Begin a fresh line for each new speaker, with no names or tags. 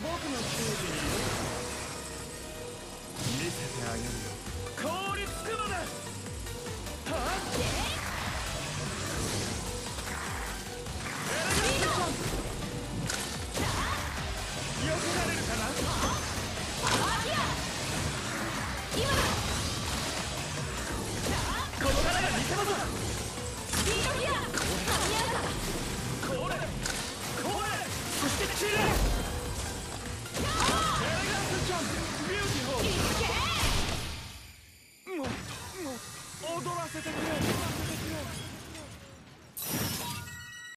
僕のステージにようこそ。見せてあげるよ。